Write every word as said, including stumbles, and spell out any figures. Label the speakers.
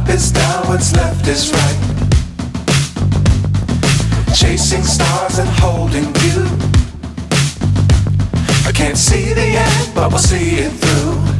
Speaker 1: is down, what's left is right. Chasing stars and holding you. I can't see the end, but we'll see it through.